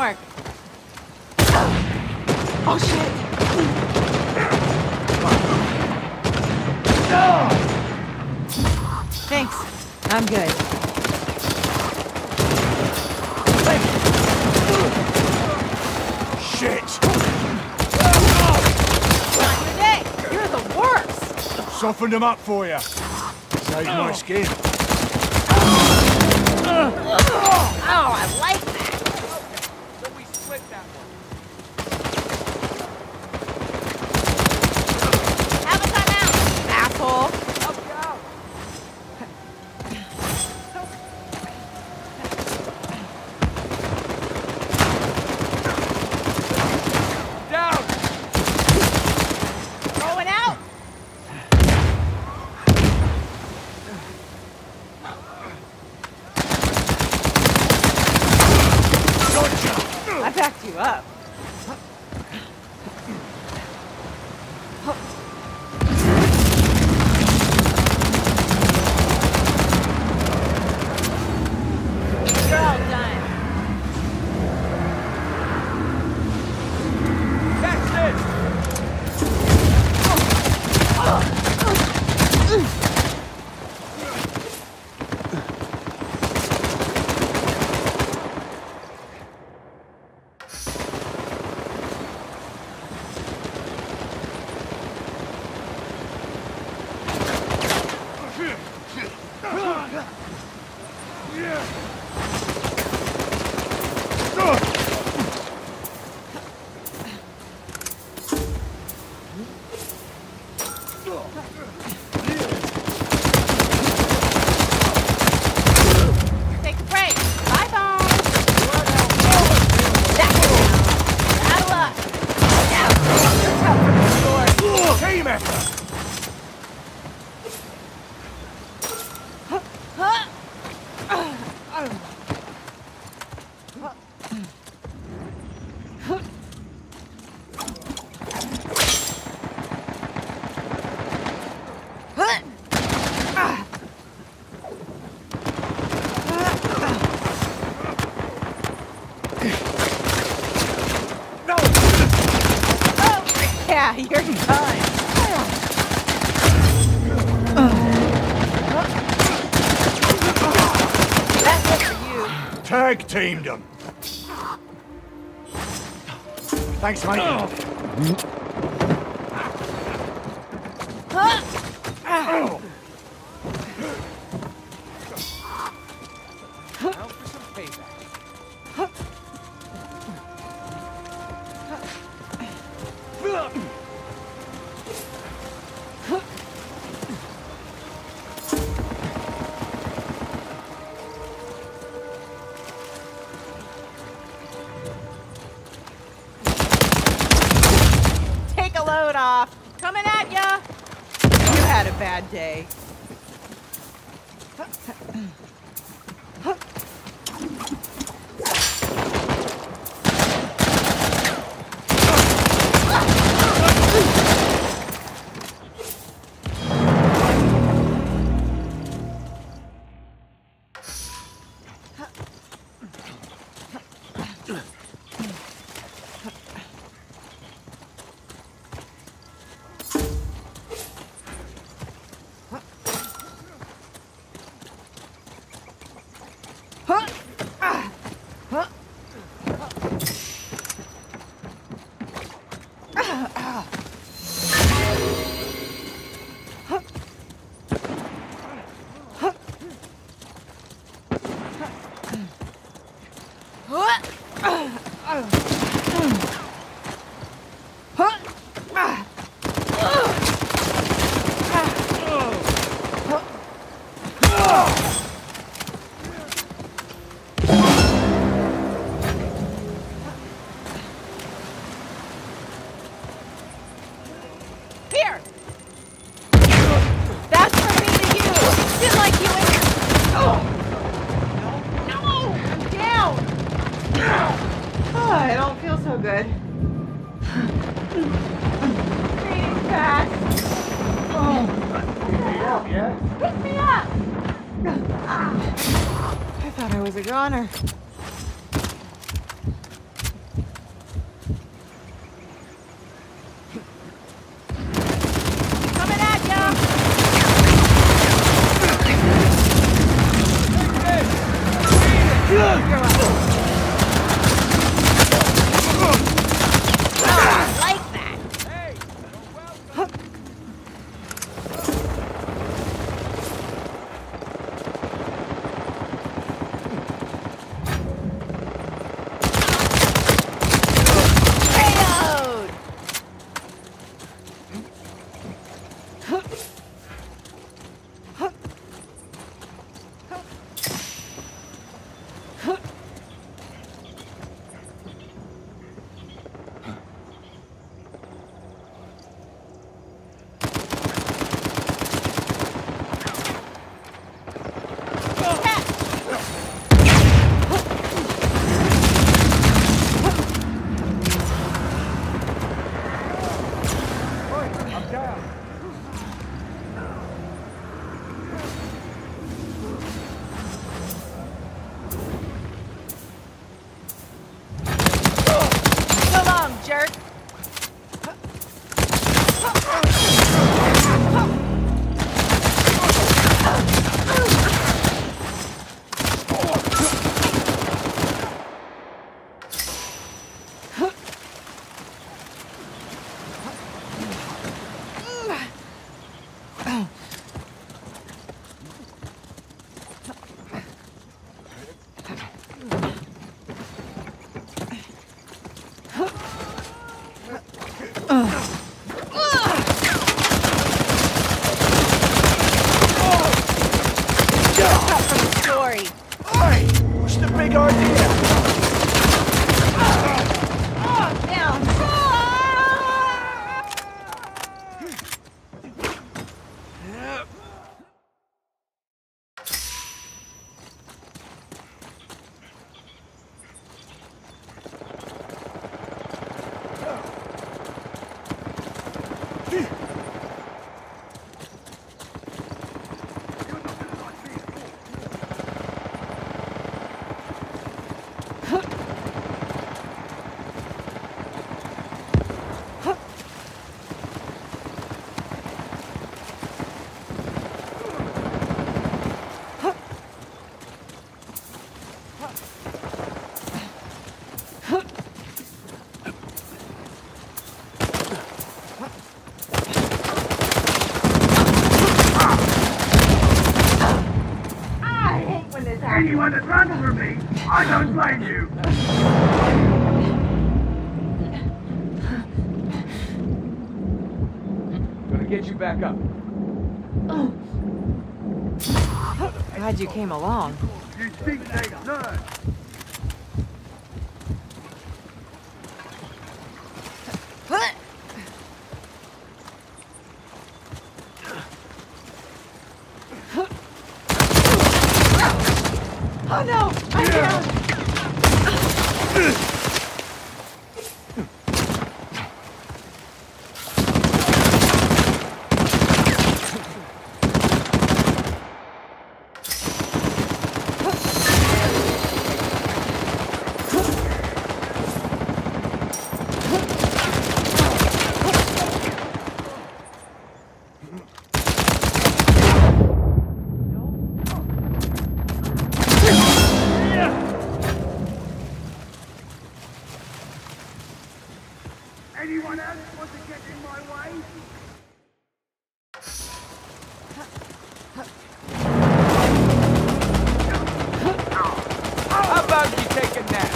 Teamwork. Oh, shit. Thanks. I'm good. Shit! Not your day. You're the worst. Softened them up for you. Saved my skin. Oh, I like that. So we split that one. Have a timeout, asshole. Help you out. Down. Going out. I backed you up. You're all done. That's it. Take a break. Bye, Bones. That's it. Out of luck. Yeah. You're tough for the score. Team effort! Yeah, you're done. That's it for you. Tag teamed them. Thanks, mate. Now for some payback. Take a load off. Coming at ya. You had a bad day. Here! That's from me to you! Didn't like you in here! Oh! No! I'm down! Oh, I don't feel so good. Breathing fast. Oh. Need help, yeah? Pick me up! I thought I was a goner. Cut from the story. Hey, what's the big idea? Down. Anyone that runs from me, I don't blame you. Gonna get you back up. Glad you came along. You think they learn? Oh no! I'm down! Anyone else want to get in my way? How about you take a nap?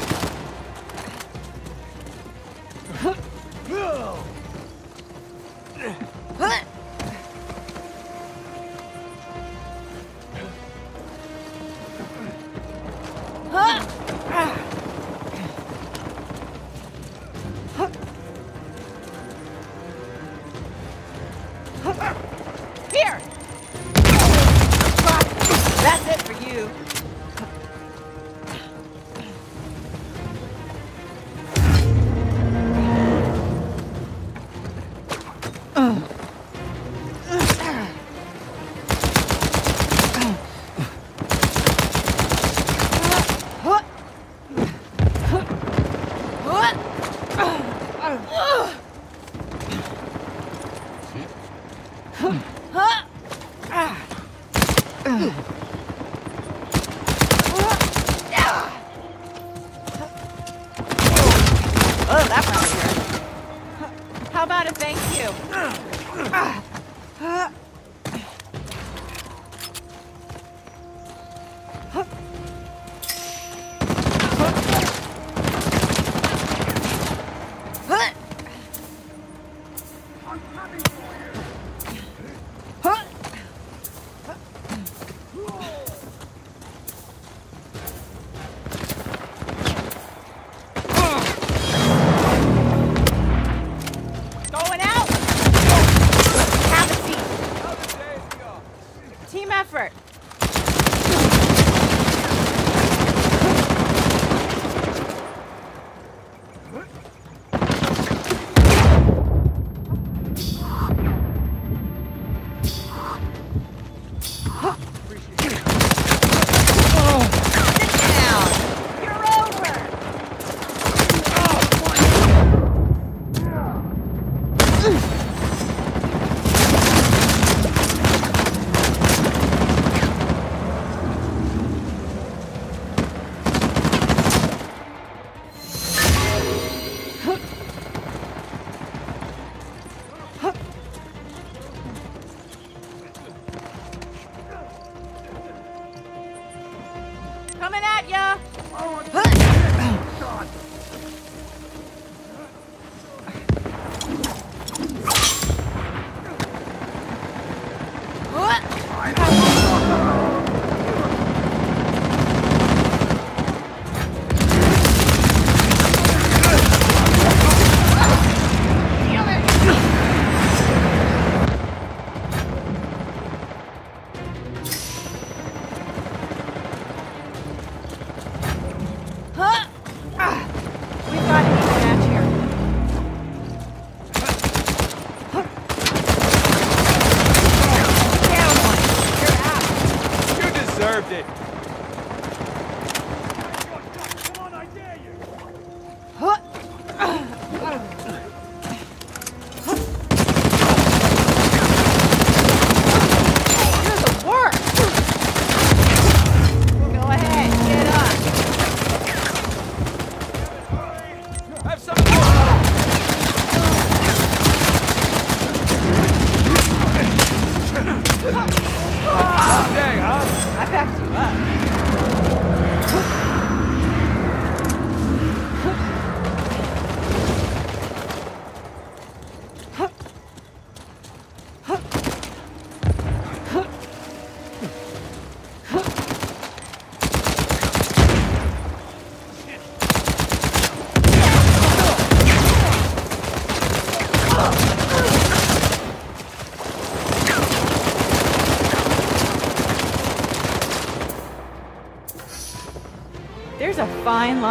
Here! That's it for you. Oh, that probably hurt. How about a thank you? I'm coming for you. Going out! Have a seat.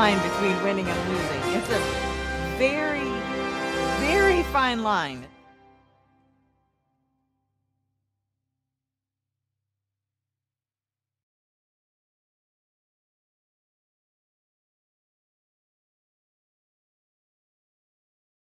line between winning and losing. It's a very, very fine line.